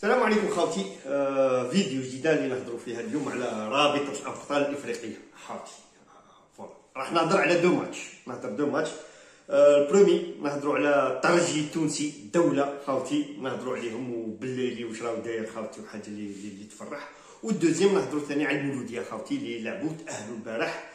السلام عليكم خاوتي. فيديو جديد اللي نهضروا فيها اليوم على رابطه الابطال الافريقيه. خاوتي راح نهضر على دو ماتش. البرومي نهضروا على الترجي التونسي الدوله خاوتي، نهضروا عليهم وبالليلي واش راه داير خاوتي وحاجه اللي تفرح. والدوزيام نهضروا ثاني على المولوديه خاوتي اللي لعبوا تاهلوا البارح.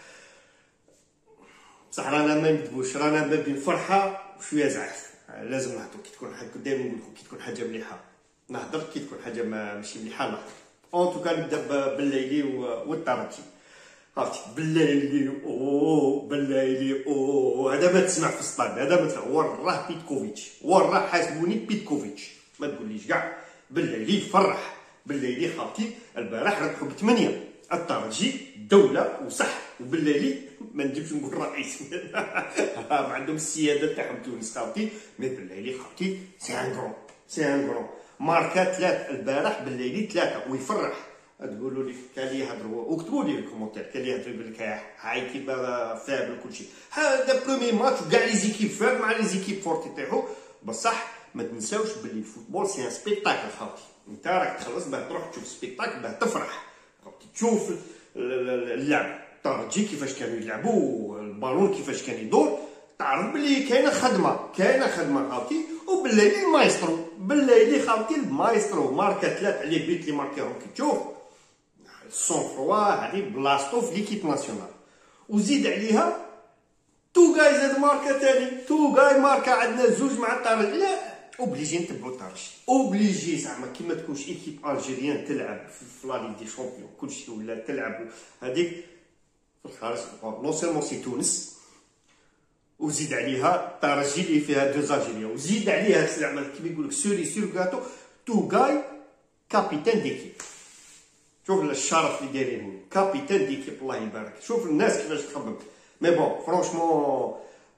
بصح رانا ما نكذبوش، رانا ما بين فرحه وشويه زعف. لازم نهضروا كي تكون حاجه دائما نقول لكم كي تكون حاجه مليحه نهضر، كي تكون حاجه ماشي مليحه نهضر. اون توكا نبدا بالليلي والترجي. عرفتي بالليلي بالليلي هذا ما تسمع في الصطاد، هذا ما تسمع. وراه بيتكوفيتش، وراه حاسبوني بيتكوفيتش، ما تقوليش كاع. بالليلي فرح، بالليلي خاطي البارح ربحوا ب8 الترجي الدوله وصح. وبالليلي ما نجيبش نقول رئيس ما عندهم السياده تاعهم تونس خاطي. مي بالليلي خاطي سي ان غرون ماركا 3 البارح بالليلي 3 ويفرح. تقولوا لي كان لي يهضروا وكتبوا لي في الكومونتير، كان لي يهضر يقول لك هاي كيما فابل كلشي. هذا برومي ماتش كاع لي زيكيب فاب مع لي زيكيب فورتي تاعو. بصح ما تنساوش بلي الفوتبول سي ان سبيكتاكل خاطي. انت راك تخلص باه تروح تشوف سبيكتاكل باه تفرح خاطي، تشوف اللعب الترجي كيفاش كانوا يلعبوا، البالون كيفاش كان يدور، تعرف بلي كاينه خدمه خاوتي. وبالليل المايسترو، بالليل خاوتي المايسترو ماركا 3 عليه بيت اللي ماركاهم كي تشوف السون فروا هذه بلاصتو في ليكيب ناسيونال. وزيد عليها تو جاي زاد ماركا ثاني، تو جاي ماركا عندنا زوج مع الطرجي. لا اوبليجي نتبعو الطرجي، اوبليجي زعما كيما تكونش ايكيب الجيريان تلعب في لا ليغ دي شامبيون كلشي ولا تلعب هذيك في الخارج. نو سيرمون سي تونس، وزيد عليها الترجي اللي فيها دو زاجيريا، وزيد عليها زعما كيما يقول لك سوري سور كاتو تو جاي كابيتان ديكيب. شوف الشرف اللي دايرينه كابيتان ديكيب، الله يبارك. شوف الناس كيفاش تخبط. مي بون فرونشمون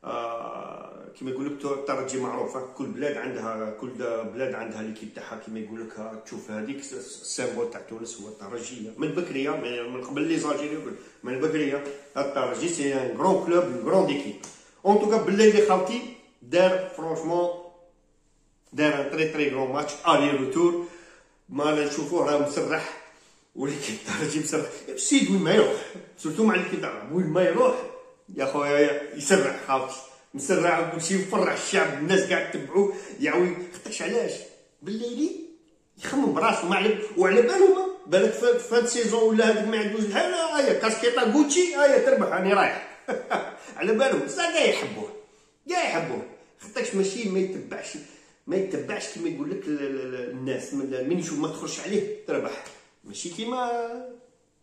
كيما يقول لك الترجي معروفه، كل بلاد عندها ليكيب تاعها. كيما يقول لك تشوف هذيك السيمبول تاع تونس هو الترجي من البكريه، من قبل لي زالجيري من البكريه. الترجي سي ان غران كلوب، ان غران ديكيب. اون توكا بالليل خاوتي دار فرونشمون دار ان تري غران ماتش الي روتور. ما نشوفوه راه مسرح، ولكن الترجي مسرح. السيد وين ما يروح سورتو مع الكيب تاع وين ما يروح يا خويا يسرح خاوتي، مسرع وكلشي يفرح الشعب. الناس قاعد تتبعوه يعاود. خاطرش علاش بالليلي يخمم براسو وعلى بالك فات سيزون ولا هذيك ما عندوش الحال. هيا كاسكيطا غوتشي هيا تربح راني رايح على بالهم. بصح كاع يحبوه خاطرش ماشي ما يتبعش كيما يقول لك الناس من يشوف ما تخرجش عليه تربح. ماشي كيما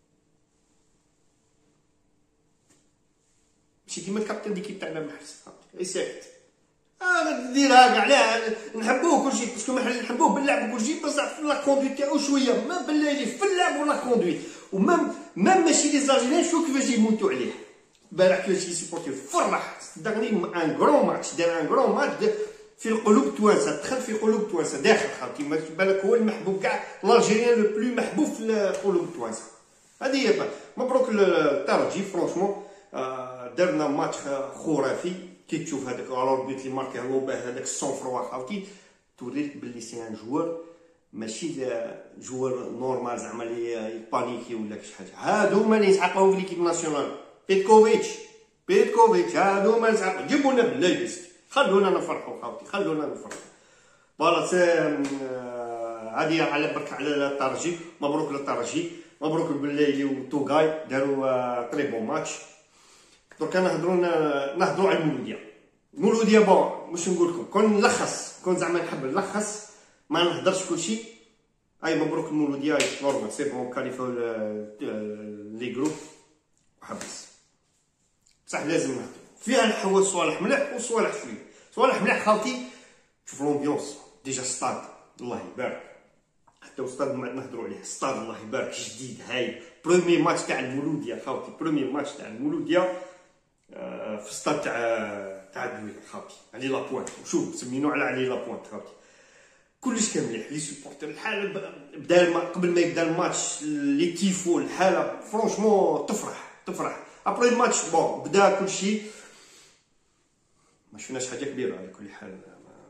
الكابتن ديكيب تاعنا محرز اي ساكت. ديرها كاع لا نحبوه كلشي باسكو نحبوه باللعب وكلشي، بصح في لا كوندويت تاعو شويه ما بالليل في اللعب ولا كوندويت. ومام ماشي لي زاجيريان شوف كيفاش يموتوا عليه. البارح كيفاش يسيبورتي فرح داغني ان غرون ماتش، دار ان غرون ماتش في القلوب التوانسه، دخل في قلوب التوانسه داخل خاطي. ما بالك هو المحبوب كاع الالجيريان لو بلو محبوب في قلوب التوانسه. هذه هي. مبروك الترجي فرونشمون درنا ماتش خرافي. كي تشوف هذاك الاربيت اللي ماركي لوباه هذاك السون فروا خاوتي توريك بلي سي ان جوار ماشي جوار نورمال زعما اللي يبانيكي ولا شي حاجه. هادو هما اللي يسحقوه في ليكيب ناسيونال. بيتكوفيتش هادو هما اللي يسحقوه. جيبونا بالله خلونا نفرحوا خاوتي، خلونا نفرحوا. فوالا هذه على برك على الترجي. مبروك للترجي، مبروك بالليلي وتوغاي داروا تري بون ماتش. دركا نهضروا على المولوديه. بون واش نقول لكم، كون نلخص، كون زعما نحب نلخص ما نهضرش كلشي. اي مبروك المولوديه نورمال سي بون كاليفاو لي جروب وحبس. بصح لازم نهضر فيها نحول صوالح مليح وصوالح شويه. صوالح مليح خاوتي شوف لومبيونس ديجا ستاد الله يبارك. حتى وستاد ما نهضروا عليه ستاد الله يبارك جديد هايل. برومي ماتش تاع المولوديه خاوتي، برومي ماتش تاع المولوديه في ستاد تاع الدويل خاوتي علي لابوانت. وشوف سمينو علي لابوانت خاوتي. كلش كان مليح. لي سوبورتر الحاله بدا قبل ما يبدا الماتش لي تيفو الحاله فرونشمون تفرح. ابري الماتش بون بدا كلشي ما شفناش حاجه كبيره. على كل حال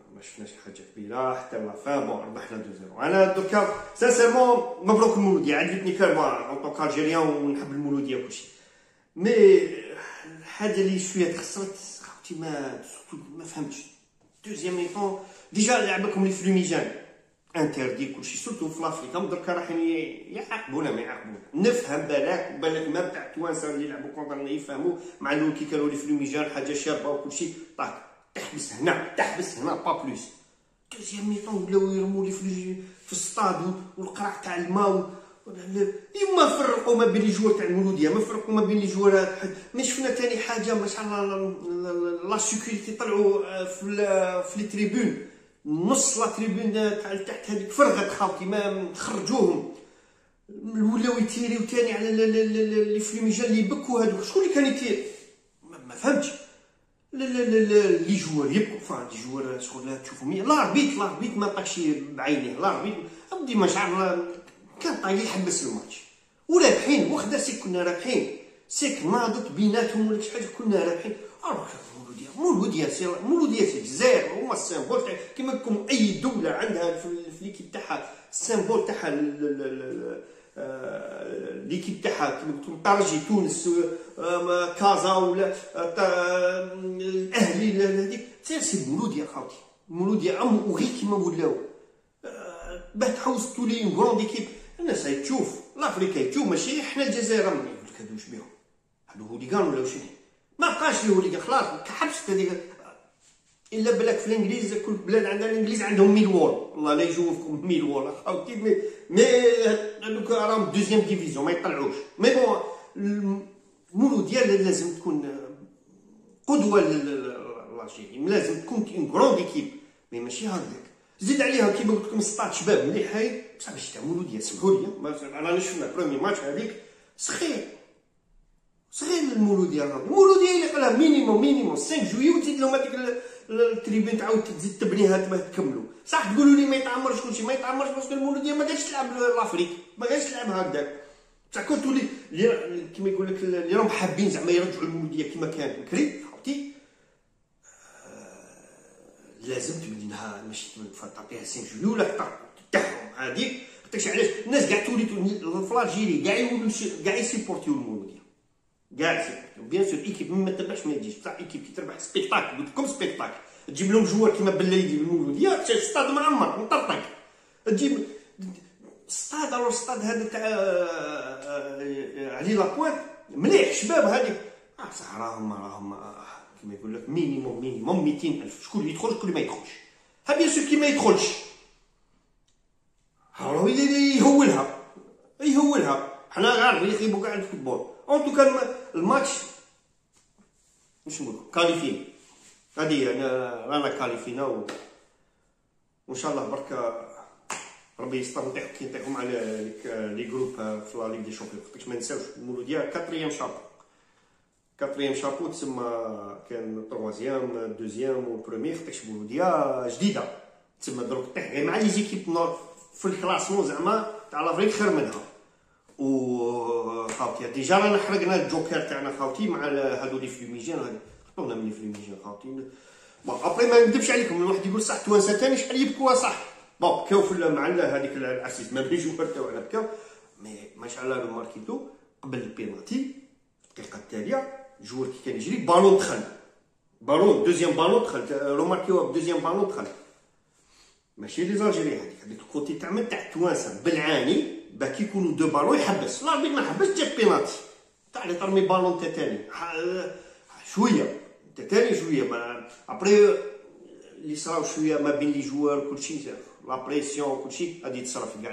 ما شفناش حاجه كبيره حتى لا فان. بون ربحنا 2-0. انا دوكا سانسيرمون مبروك المولوديه، عجبتني كلمه اون طونك الجيريان ونحب المولوديه كلشي. مي الحاجه اللي شويه تخسرت خوتي ما فهمتش. دوزيام ميطون ديجا لعبكم لي فلوميجان انتردي كلشي سورتو في لافريكا، دركا رايحين يعاقبونا ما يعاقبونا. نفهم بالك ما تاع التوانسه اللي يلعبوا كونترنا يفهموا مع الاول كي كانوا لي فلوميجان حاجه شابه وكلشي طاك تحبس هنا با بلوس. دوزيام ميطون ولاو يرموا لي في السطاد والقرع تاع الماء يما فرقوا ما بين لي جوار تاع المولوديه، ما فرقوا ما بين لي جوارات. ما شفنا ثاني حاجه ما شاء الله لا سيكوريتي طلعوا في لي تريبون، نص لا تريبون تاع تحت هذيك فرغت خاوتي ما خرجوهم، ولاو يتيريو ثاني على لي فلوميجان اللي يبكوا هذوك. شكون اللي كان يتير؟ ما فهمتش. لي جوار يبكوا فان لي جوار شغل تشوفوا لاربيت ما بقاش بعينيه. لاربيت ابدي ما شعر كان طايح يحبس الماتش ورابحين وخدا سيك كنا رابحين سيك ناضت بيناتهم ولا شي حاجه كنا رابحين. مولوديه في الجزائر هما السيمبول تاع كيما لكم اي دوله عندها في ليكيب تاعها السيمبول تاعها ليكيب تاعها كيما قلت لكم طرجي تونس كازا ولا الاهلي هذيك سي مولوديه خاوتي. مولوديه وغير كيما ولاو باه تحوس تولي اون كروند ايكيب. الناس هاي تشوف لافريكا تشوف ماشي حنا الجزائر يقول لك هادو واش بيهم هادو هوليغان ولا واش ما بقاش لي هوليغان خلاص حبست هذيك. الا بالك في الانجليز كل بلاد عندها الانجليز عندهم ميلوول والله لا يجوفكم ميلوول خاوتي. مي هذوك راهم دوزيام ديفيزيون ما يطلعوش. مي بون المولوديه لازم تكون قدوه للجيري، لازم تكون اون كروند ايكيب مي ماشي هكذاك. زيد عليها كيما قلت لكم 16 شباب مليح هاي بصح باش تاع مولوديه سمحوا لي انا شفنا برومي ماتش هذيك صغير المولوديه. المولوديه اللي قالها مينيموم 5 جويي وتزيد لهم هذيك التريبين تعاود تزيد تبنيها تكملوا. صح تقولوا لي ما يتعمرش كلشي ما يتعمرش باسكو المولوديه ما قالش تلعب لافريك ما قالش تلعب هكذاك. بصح كنت تولي كيما يقول لك اللي راهم حابين زعما يرجعوا المولوديه كيما كانت بكري خاوتي لازم تبني لها ماشي تعطيها 5 جويي ولا تاعهم هذيك. قلتلكش علاش الناس كاع تولي في الجيري كاع يولوا كاع يسيبورتيو المولوديه كاع يسيبورتيو. بيان سور ايكيب ما تربحش ما يجيش بصح ايكيب كي تربح سبيكتاكل قلت لكم سبيكتاكل تجيب لهم جوار كيما بالليل المولوديه ستاد معمر مطرطق تجيب ستاد الو ستاد هذا تاع علي لابوينت مليح شباب هذيك بصح راهم كيما يقول لك مينيموم 200,000. شكون يدخل شكون ما يدخلش. ها بيان سور كي ما يدخلش هو يهولها حنا غير يخيبوا كاع الفوتبول. اون توكا الماتش واش نقول كاليفين هذه رانا كاليفينا وان شاء الله برك ربي يستر نطيحو مع لي جروب في لا ليغ دي شامبيون. خاطرش ما نساوش المولوديه كاتريام شابو تسمى كان تروازيام دوزيام وبروميير. خاطرش المولوديه جديده تسمى دروك طيح غير مع لي زيكيب نور في الكلاسمون زعما تاع لافريك خير منها. و خاوتي ديجا رانا حرقنا الجوكر تاعنا خاوتي مع هادو لي فلوميجان خطونا من لي فلوميجان خاوتي. بون ابري ما نكذبش عليكم الواحد يقول صح توانسه ثاني شحال يبكوا صح. بون بكاو مع هذيك العسيس ما بين جوكر تاعنا بكاو مي ما شاء الله ماركيتو قبل البينالتي الدقيقه التاليه جوار كي كان يجري بالون دخل دوزيام بالون دخل روماركيو دوزيام بالون دخل ماشي لي زالجيري هذيك الكوتي تاع التوانسه بالعاني باه كي يكونوا دو بالون يحبس الاربيت ما حبس جات بينالتي تاع اللي ترمي بالون تاني شويه ابري اللي صراو شويه ما بين لي جوار كلشي لا بريسيون كلشي غادي تصرف كاع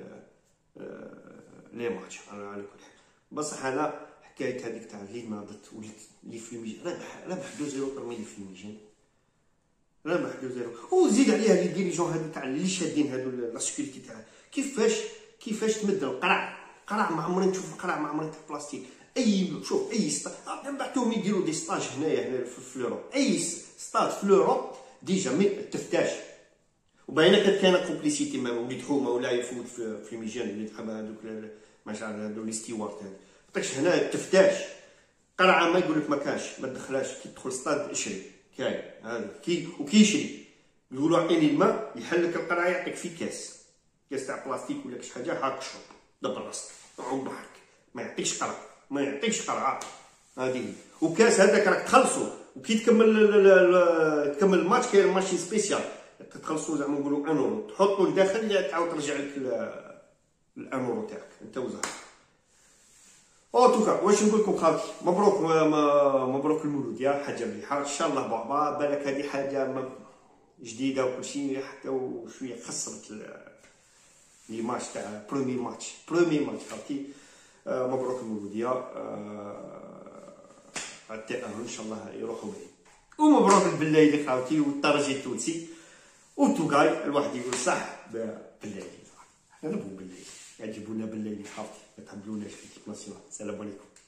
لي ماتش على كل حال. بصح انا حكايه هذيك تاع اللي ناضت وليت لي فلوميجان ربح 2-0 ترمي لي فلوميجان ربح 2-0 وزيد عليها لي ديريجون هادو تاع اللي شادين هادو لا سيكوريتي تاع كيفاش تمد القرع ما عمري نشوف القرع ما عمري تاع بلاستيك. شوف اي ستاد بعثوهم يديروا دي ستاج هنايا في لوروب اي ستاد في لوروب ديجا مي تفتاش وباينه كانت كومبليسيتي ما وليد حومه ولا يفوت في ميجان اللي تحب هذوك ما شاء الله هذو لي ستيوارت هذا هنا تفتاش قرعه ما يقول لك ما كاش ما تدخلاش كي تدخل ستاد اشري كاين هذا كي وكيشري يقولوا عطيني الماء يحلك القرعه، يعطيك في كاس تاع بلاستيك ولا شي حاجه، هاك شرب دبر راسك عود بحرك، ما يعطيكش قرعه، ما يعطيكش قرعه. هذه وكاس هذاك راك تخلصو، وكي تكمل الماتش كاين ماتشي سبيسيال تخلصو زعما نقولوا ان اورو، تحطو لداخل تعاود ترجع لك الان اورو تاعك انت وزهرك. او توكا واش نقول لكم خالتي، مبروك مبروك المولود يا حاجه مليحه ان شاء الله. بابا بالك هذه حاجه جديده وكل شيء، حتى وشويه خسرت لي ماتش تاع برومي ماتش خالتي. مبروك المولود يا التأهل ان شاء الله يروحوا به. ومبروك البلايلي خالتي والترجي التونسي وتوكاي. الواحد يقول صح باللايلي، حنا نبغوا باللايلي، يعجبونا باللايلي خالتي، ما تحبلوناش في الكيب ناسيونال. السلام عليكم.